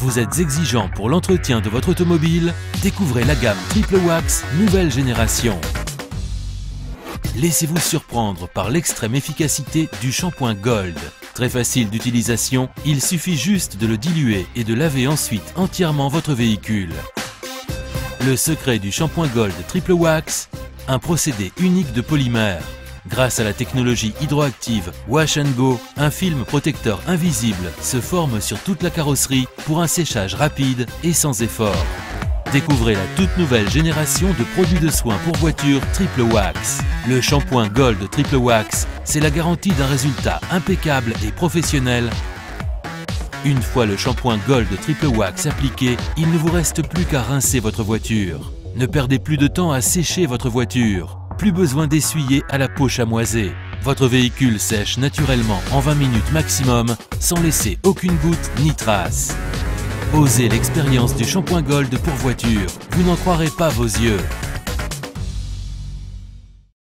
Vous êtes exigeant pour l'entretien de votre automobile? Découvrez la gamme Triple Wax nouvelle génération. Laissez-vous surprendre par l'extrême efficacité du shampoing Gold. Très facile d'utilisation, il suffit juste de le diluer et de laver ensuite entièrement votre véhicule. Le secret du shampoing Gold Triple Wax, un procédé unique de polymère. Grâce à la technologie hydroactive Wash & Go, un film protecteur invisible se forme sur toute la carrosserie pour un séchage rapide et sans effort. Découvrez la toute nouvelle génération de produits de soins pour voiture Triple Wax. Le shampoing Gold Triple Wax, c'est la garantie d'un résultat impeccable et professionnel. Une fois le shampoing Gold Triple Wax appliqué, il ne vous reste plus qu'à rincer votre voiture. Ne perdez plus de temps à sécher votre voiture. Plus besoin d'essuyer à la peau chamoisée. Votre véhicule sèche naturellement en 20 minutes maximum, sans laisser aucune goutte ni trace. Osez l'expérience du shampoing Gold pour voiture. Vous n'en croirez pas vos yeux.